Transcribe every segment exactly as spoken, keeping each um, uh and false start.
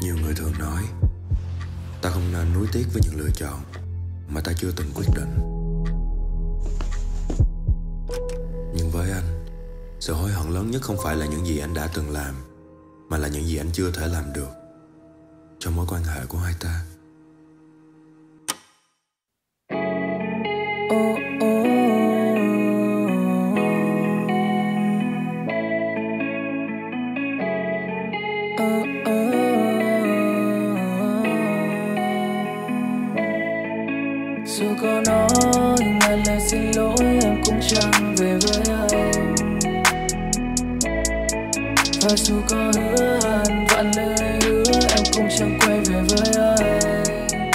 Nhiều người thường nói ta không nên nuối tiếc với những lựa chọn mà ta chưa từng quyết định. Nhưng với anh, sự hối hận lớn nhất không phải là những gì anh đã từng làm, mà là những gì anh chưa thể làm được trong mối quan hệ của hai ta. Oh, oh. Oh, oh. Dù có nói ngàn lời xin lỗi, em cũng chẳng về với anh. Và dù có hứa hẹn vạn lời hứa, em cũng chẳng quay về với anh.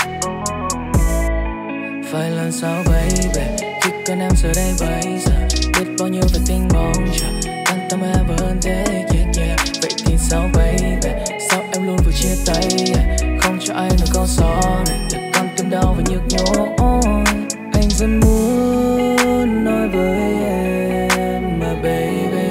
Phải làm sao baby, khi cần em giờ đây bây giờ. Biết bao nhiêu về tình mong chờ, quan tâm em hơn thế, yeah yeah. Vậy thì sao baby, sao em luôn vừa chia tay, yeah. Không cho anh được câu sorry, để con tim đau và nhức nhối. Anh rất muốn nói với em mà baby,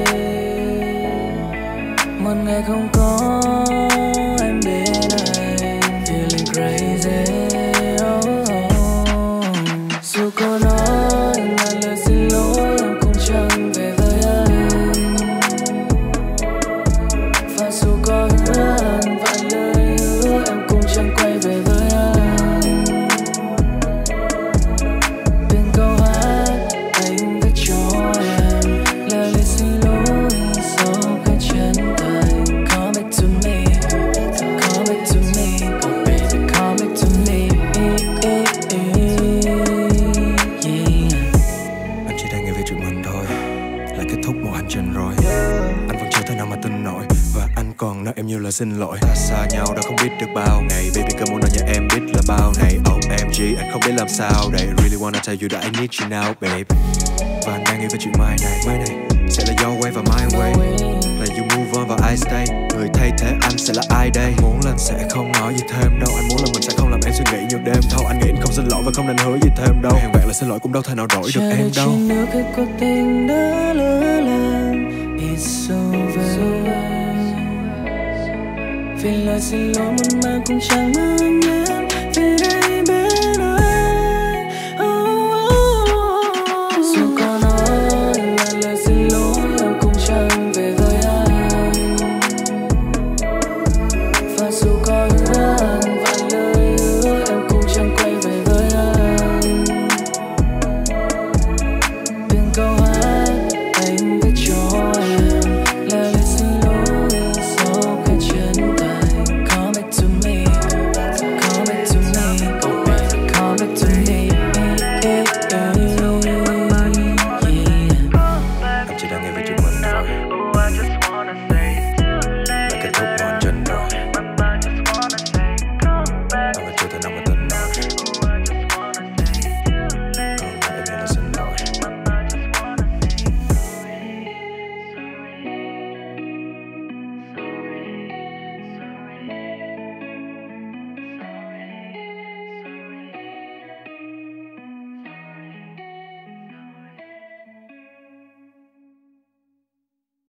một ngày không có em bên anh, feeling crazy. Oh, oh. Dù có nói ngàn lời xin lỗi, em cũng chẳng về với anh. Và dù có hứa hẹn vạn lời hứa, em cũng chẳng quay về với anh. Từng câu hát anh viết cho em, lời lời xin lỗi sau cái chân thành. Come back to me, come back to me, oh baby, come back to me, yeah. Anh chỉ đang nghe về chuyện mình thôi, là kết thúc một hành trình rồi. Anh vẫn chưa thể nào mà tin nổi, và anh còn nói em nhiều lời xin lỗi. Ta xa nhau đã không biết được bao ngày, baby come on nói nhà em biết là bao này. O M G anh không biết làm sao đây, really wanna tell you that I need you now baby. Và anh đang nghĩ về chuyện mai này, mai này sẽ là your way và my way, là you move on và I stay. Người thay thế anh sẽ là ai đây? Muốn là anh sẽ không nói gì thêm đâu, anh muốn là mình sẽ không làm em suy nghĩ nhiều đêm thâu. Anh nghĩ anh không xin lỗi và không nên hứa gì thêm đâu, hẹn vẹn là xin lỗi cũng đâu thể nào đổi được em đâu. Chỉ nếu kết cuộc tình đã lỡ làng, it's over. Vì lời xin lỗi một mà cũng chẳng mang đến